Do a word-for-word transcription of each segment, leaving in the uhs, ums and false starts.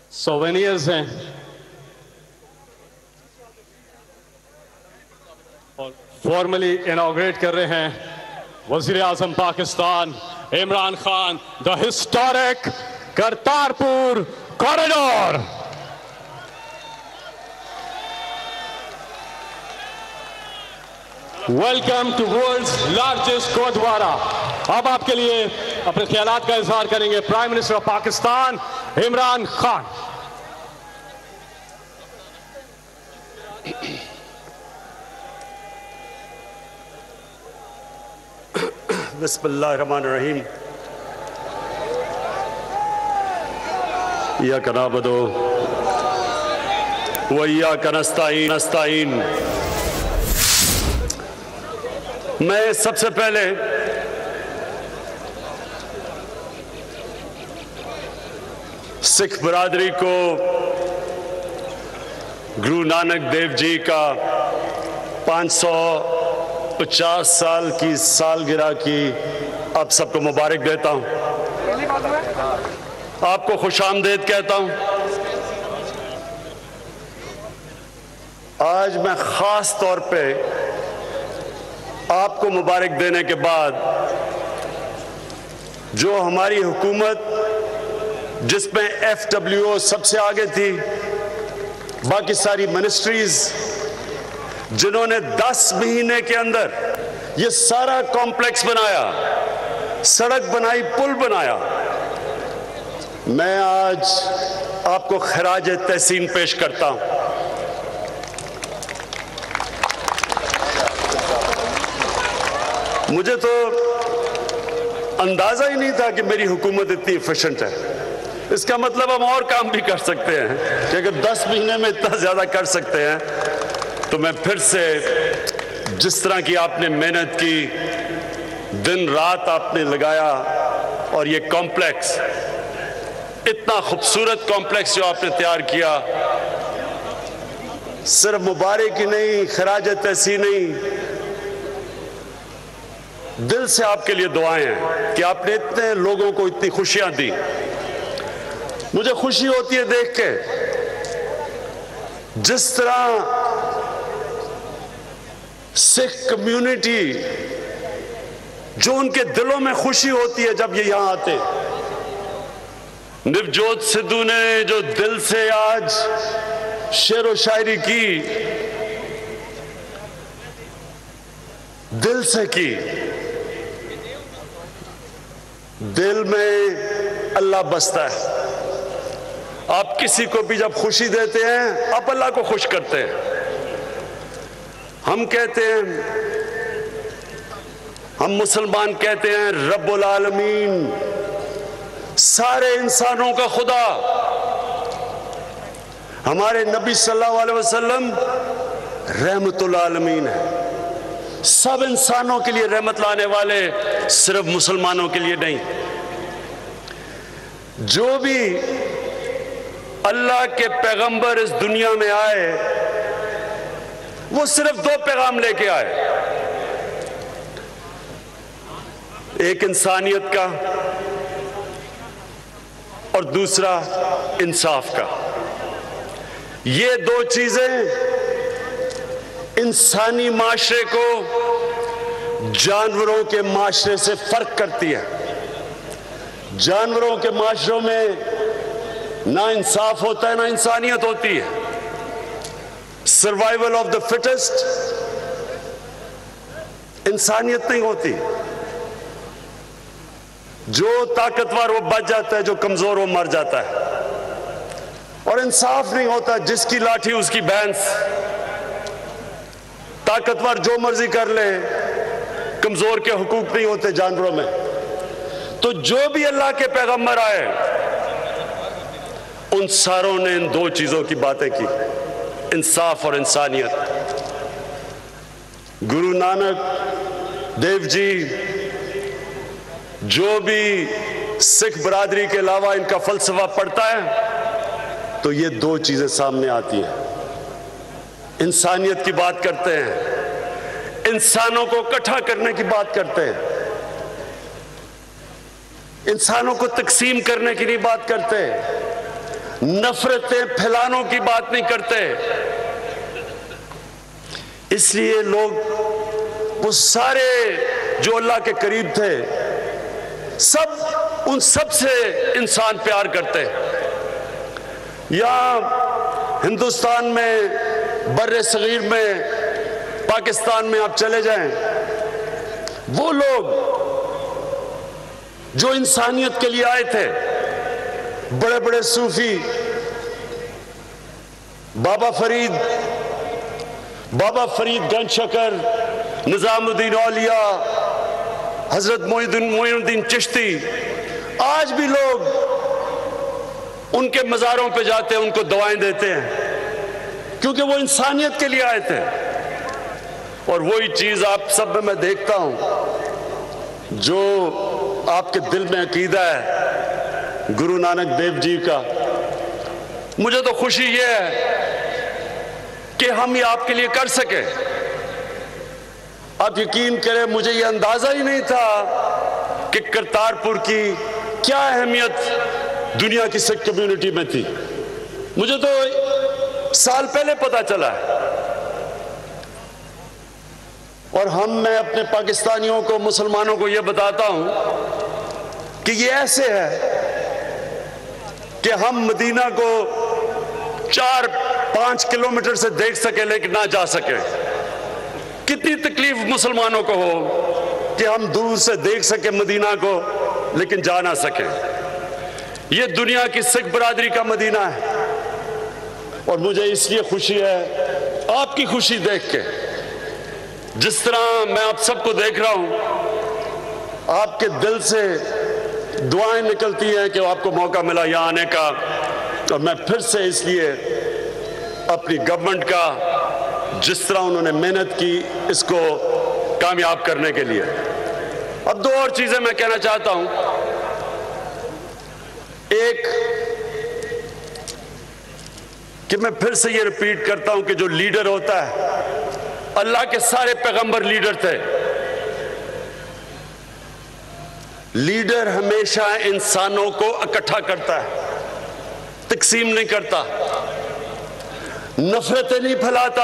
Souvenirs हैं और formally inaugurate कर रहे हैं वजीर आजम Pakistan Imran Khan the historic Kartarpur corridor. Welcome to world's largest gurdwara. अब आपके लिए अपने ख्यालात का इजहार करेंगे prime minister of Pakistan Imran Khan. बिस्मिल्लाहिर्रहमानिर्रहीम। इय्याका नअबुदु व इय्याका नस्तईन नस्तईन। मैं सबसे पहले सिख बरादरी को गुरु नानक देव जी का पाँच सौ पचास साल की सालगिरह की आप सबको मुबारक देता हूं, आपको खुशामदीद कहता हूं। आज मैं खास तौर पे आपको मुबारक देने के बाद जो हमारी हुकूमत जिसमें एफ डब्ल्यू ओ सबसे आगे थी, बाकी सारी मिनिस्ट्रीज जिन्होंने दस महीने के अंदर ये सारा कॉम्प्लेक्स बनाया, सड़क बनाई, पुल बनाया, मैं आज आपको खराज तहसीन पेश करता हूं। मुझे तो अंदाजा ही नहीं था कि मेरी हुकूमत इतनी एफिशिएंट है। इसका मतलब हम और काम भी कर सकते हैं कि अगर दस महीने में इतना ज्यादा कर सकते हैं तो मैं फिर से जिस तरह की आपने मेहनत की, दिन रात आपने लगाया और ये कॉम्प्लेक्स, इतना खूबसूरत कॉम्प्लेक्स जो आपने तैयार किया, सिर्फ मुबारक ही नहीं, खराज तहसीन नहीं, दिल से आपके लिए दुआएं हैं कि आपने इतने लोगों को इतनी खुशियां दी। मुझे खुशी होती है देख के जिस तरह सिख कम्युनिटी, जो उनके दिलों में खुशी होती है जब ये यहां आते। नवजोत सिद्धू ने जो दिल से आज शेर व शायरी की, दिल से की, दिल में अल्लाह बसता है। आप किसी को भी जब खुशी देते हैं आप अल्लाह को खुश करते हैं। हम कहते हैं, हम मुसलमान कहते हैं रब्बुल आलमीन, सारे इंसानों का खुदा। हमारे नबी सल्लल्लाहु अलैहि वसल्लम रहमतुल आलमीन है, सब इंसानों के लिए रहमत लाने वाले, सिर्फ मुसलमानों के लिए नहीं। जो भी अल्लाह के पैगंबर इस दुनिया में आए वो सिर्फ दो पैगाम लेके आए, एक इंसानियत का और दूसरा इंसाफ का। ये दो चीजें इंसानी माशरे को जानवरों के माशरे से फर्क करती है। जानवरों के माशरों में ना इंसाफ होता है, ना इंसानियत होती है। सर्वाइवल ऑफ द फिटेस्ट, इंसानियत नहीं होती। जो ताकतवर वो बच जाता है, जो कमजोर वो मर जाता है। और इंसाफ नहीं होता, जिसकी लाठी उसकी भैंस। ताकतवर जो मर्जी कर ले, कमजोर के हुकूक नहीं होते जानवरों में। तो जो भी अल्लाह के पैगंबर आए उन सारों ने इन दो चीजों की बातें की, इंसाफ और इंसानियत। गुरु नानक देव जी, जो भी सिख बरादरी के अलावा इनका फलसफा पढ़ता है तो ये दो चीजें सामने आती हैं। इंसानियत की बात करते हैं, इंसानों को इकट्ठा करने की बात करते हैं, इंसानों को तकसीम करने की नहीं बात करते। نفرتیں پھیلانے کی بات نہیں کرتے. اس لیے لوگ وہ سارے جو اللہ کے قریب تھے سب ان سب سے انسان پیار کرتے. یا ہندوستان میں، بر صغیر میں، پاکستان میں آپ چلے جائیں، وہ لوگ جو انسانیت کے لیے آئے تھے، بڑے بڑے صوفی، بابا فرید بابا فرید گنج شکر، نظام الدین اولیاء، حضرت معین الدین چشتی، آج بھی لوگ ان کے مزاروں پہ جاتے ہیں، ان کو دعائیں دیتے ہیں، کیونکہ وہ انسانیت کے لیے آئے تھے. اور وہی چیز آپ سب میں میں دیکھتا ہوں جو آپ کے دل میں عقیدہ ہے گرو نانک دیو جی کا. مجھے تو خوشی یہ ہے کہ ہم یہ آپ کے لیے کر سکے. آپ یقین کریں، مجھے یہ اندازہ ہی نہیں تھا کہ کرتارپور کی کیا اہمیت دنیا کی سکھ کمیونٹی میں تھی. مجھے تو سال پہلے پتا چلا ہے. اور ہم میں اپنے پاکستانیوں کو، مسلمانوں کو یہ بتاتا ہوں کہ یہ ایسے ہے کہ ہم مدینہ کو چار پانچ کلومیٹر سے دیکھ سکے لیکن نہ جا سکے. کتنی تکلیف مسلمانوں کو ہو کہ ہم دور سے دیکھ سکے مدینہ کو لیکن جا نہ سکے. یہ دنیا کی سکھ برادری کا مدینہ ہے. اور مجھے اس لیے خوشی ہے آپ کی خوشی دیکھ کے. جس طرح میں آپ سب کو دیکھ رہا ہوں، آپ کے دل سے دعائیں نکلتی ہیں کہ آپ کو موقع ملا یہاں آنے کا. اور میں پھر سے اس لیے اپنی گورنمنٹ کا، جس طرح انہوں نے محنت کی اس کو کامیاب کرنے کے لیے. اب دو اور چیزیں میں کہنا چاہتا ہوں. ایک کہ میں پھر سے یہ ریپیٹ کرتا ہوں کہ جو لیڈر ہوتا ہے، اللہ کے سارے پیغمبر لیڈر تھے. لیڈر ہمیشہ انسانوں کو اکٹھا کرتا ہے، تقسیم نہیں کرتا، نفرتیں نہیں پھیلاتا،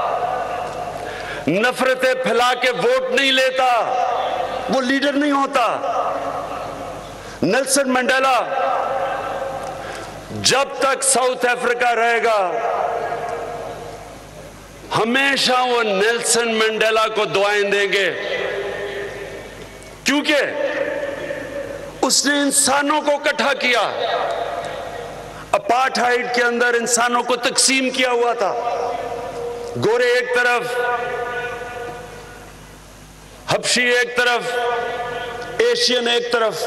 نفرتیں پھیلا کے ووٹ نہیں لیتا. وہ لیڈر نہیں ہوتا. نیلسن منڈیلا جب تک ساؤتھ افریقہ رہے گا ہمیشہ وہ نیلسن منڈیلا کو دعائیں دیں گے، کیونکہ اس نے انسانوں کو اکٹھا کیا. اپارٹھائیڈ کے اندر انسانوں کو تقسیم کیا ہوا تھا. گورے ایک طرف، حبشی ایک طرف، ایشین ایک طرف،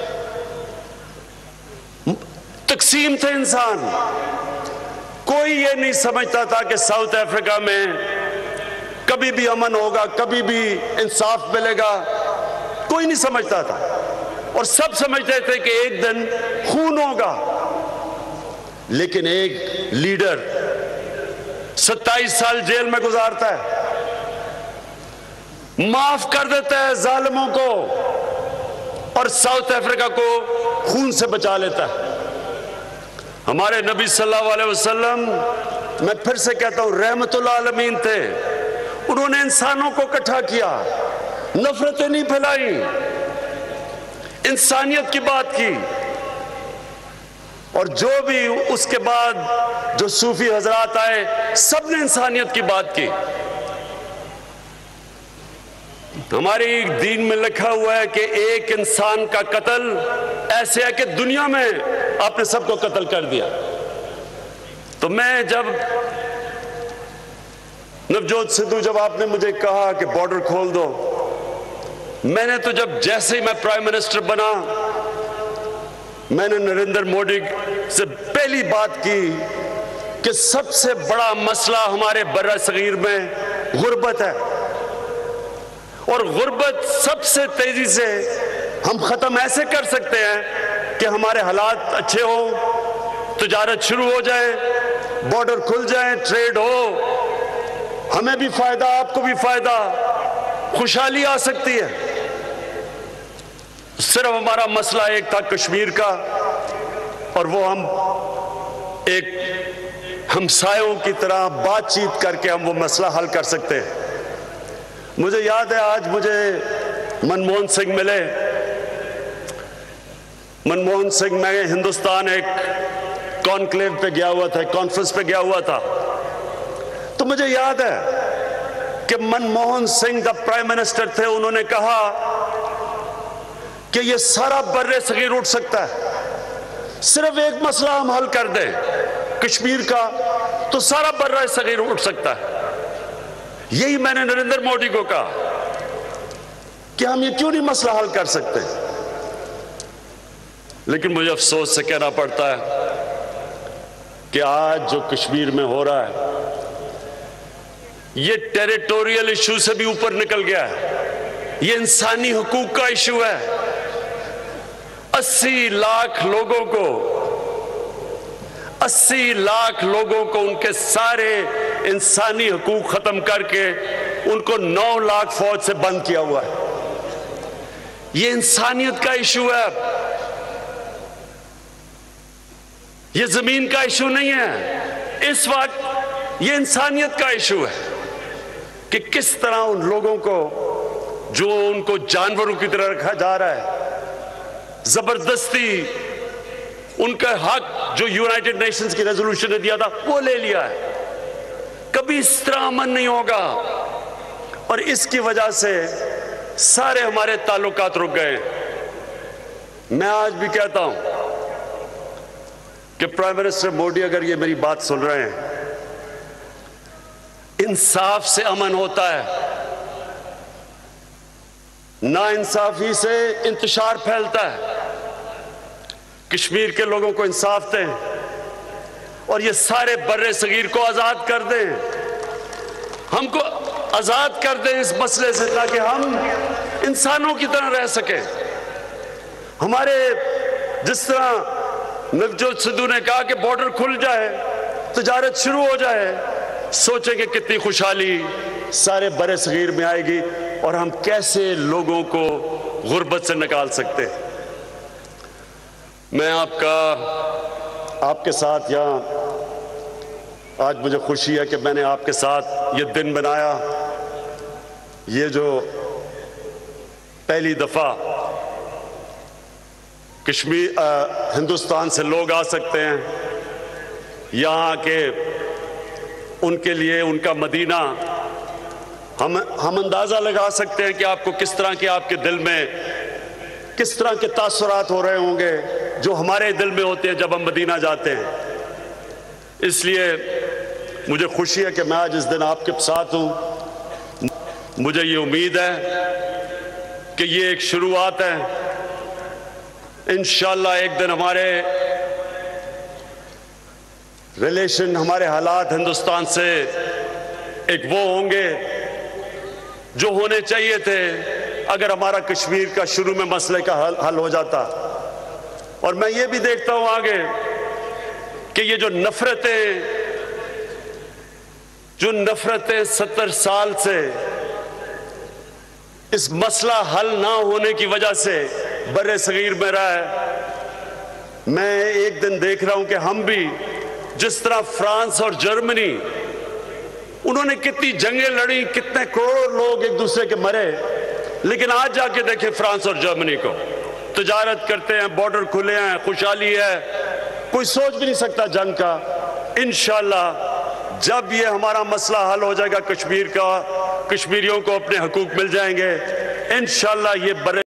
تقسیم تھے انسان. کوئی یہ نہیں سمجھتا تھا کہ ساؤتھ افریقہ میں کبھی بھی امن ہوگا، کبھی بھی انصاف ملے گا. کوئی نہیں سمجھتا تھا. اور سب سمجھتے تھے کہ ایک دن خون ہوگا. لیکن ایک لیڈر ستائیس سال جیل میں گزارتا ہے، معاف کر دیتا ہے ظالموں کو، اور ساؤتھ افریقہ کو خون سے بچا لیتا ہے. ہمارے نبی صلی اللہ علیہ وسلم، میں پھر سے کہتا ہوں، رحمت العالمین تھے. انہوں نے انسانوں کو اکٹھا کیا، نفرتیں نہیں پھیلائی، انسانیت کی بات کی. اور جو بھی اس کے بعد جو صوفی حضرات آئے، سب نے انسانیت کی بات کی. ہماری دین میں لکھا ہوا ہے کہ ایک انسان کا قتل ایسے ہے کہ دنیا میں آپ نے سب کو قتل کر دیا. تو میں جب نوجوت سدھو، جب آپ نے مجھے کہا کہ بارڈر کھول دو، میں نے تو جب جیسے ہی میں پرائم منسٹر بنا، میں نے نریندر مودی سے پہلی بات کی کہ سب سے بڑا مسئلہ ہمارے بر صغیر میں غربت ہے. اور غربت سب سے تیزی سے ہم ختم ایسے کر سکتے ہیں کہ ہمارے حالات اچھے ہوں، تجارت شروع ہو جائے، بارڈر کھل جائیں، ٹریڈ ہو، ہمیں بھی فائدہ، آپ کو بھی فائدہ، خوشحالی آ سکتی ہے. صرف ہمارا مسئلہ ایک تھا کشمیر کا، اور وہ ہم ایک ہمسایوں کی طرح بات چیت کر کے ہم وہ مسئلہ حل کر سکتے ہیں. مجھے یاد ہے آج مجھے منموہن سنگھ ملے. منموہن سنگھ میں ہندوستان ایک کانکلیو پہ گیا ہوا تھا, کانفرنس پہ گیا ہوا تھا, تو مجھے یاد ہے کہ منموہن سنگھ جب پرائم منسٹر تھے انہوں نے کہا کہ یہ سارا بر صغیر اٹھ سکتا ہے, صرف ایک مسئلہ ہم حل کر دیں کشمیر کا تو سارا بر صغیر اٹھ سکتا ہے. یہی میں نے نریندر مودی کو کہا کہ ہم یہ کیوں نہیں مسئلہ حل کر سکتے. لیکن مجھے افسوس سے کہنا پڑتا ہے کہ آج جو کشمیر میں ہو رہا ہے یہ ٹیریٹوریل ایشو سے بھی اوپر نکل گیا ہے, یہ انسانی حقوق کا ایشو ہے. اسی لاکھ لوگوں کو اسی لاکھ لوگوں کو ان کے سارے انسانی حقوق ختم کر کے ان کو نو لاکھ فوج سے بند کیا ہوا ہے. یہ انسانیت کا ایشو ہے, یہ زمین کا ایشو نہیں ہے. اس وقت یہ انسانیت کا ایشو ہے کہ کس طرح ان لوگوں کو جو ان کو جانوروں کی طرح رکھا جا رہا ہے, زبردستی ان کا حق جو یونائٹڈ نیشنز کی ریزولوشن نے دیا تھا وہ لے لیا ہے. کبھی اس طرح امن نہیں ہوگا, اور اس کی وجہ سے سارے ہمارے تعلقات رک گئے. میں آج بھی کہتا ہوں کہ پرائم منسٹر مودی اگر یہ میری بات سن رہے ہیں, انصاف سے امن ہوتا ہے, نا انصافی سے انتشار پھیلتا ہے. کشمیر کے لوگوں کو انصاف دیں اور یہ سارے بر صغیر کو آزاد کر دیں, ہم کو آزاد کر دیں اس مسئلے سے تاکہ ہم انسانوں کی طرح رہ سکیں. ہمارے جس طرح نوجوت سدھو نے کہا کہ بارڈر کھل جائے, تجارت شروع ہو جائے, سوچیں کہ کتنی خوشحالی سارے بر صغیر میں آئے گی اور ہم کیسے لوگوں کو غربت سے نکال سکتے. میں آپ کا آپ کے ساتھ یہاں آج مجھے خوشی ہے کہ میں نے آپ کے ساتھ یہ دن بنایا. یہ جو پہلی دفعہ کشمیر ہندوستان سے لوگ آ سکتے ہیں یہاں کے, ان کے لیے ان کا مدینہ, ہم ہم اندازہ لگا سکتے ہیں کہ آپ کو کس طرح کے آپ کے دل میں کس طرح کے تاثرات ہو رہے ہوں گے جو ہمارے دل میں ہوتے ہیں جب ہم مدینہ جاتے ہیں. اس لیے مجھے خوشی ہے کہ میں آج اس دن آپ کے ساتھ ہوں. مجھے یہ امید ہے کہ یہ ایک شروعات ہے. انشاءاللہ ایک دن ہمارے ریلیشن, ہمارے حالات ہندوستان سے ایک وہ ہوں گے جو ہونے چاہیے تھے اگر ہمارا کشمیر کا شروع میں مسئلے کا حل حل ہو جاتا. اور میں یہ بھی دیکھتا ہوں آگے کہ یہ جو نفرتیں جو نفرتیں ستر سال سے اس مسئلہ حل نہ ہونے کی وجہ سے بر صغیر میں رہا ہے, میں ایک دن دیکھ رہا ہوں کہ ہم بھی جس طرح فرانس اور جرمنی انہوں نے کتنی جنگیں لڑی, کتنے کروڑ لوگ ایک دوسرے کے مرے, لیکن آج جا کے دیکھیں فرانس اور جرمنی کو, تجارت کرتے ہیں, بارڈر کھلے ہیں, خوشحالی ہے, کوئی سوچ بھی نہیں سکتا جنگ کا. انشاءاللہ جب یہ ہمارا مسئلہ حل ہو جائے گا کشمیر کا, کشمیریوں کو اپنے حقوق مل جائیں گے. انشاءاللہ یہ بر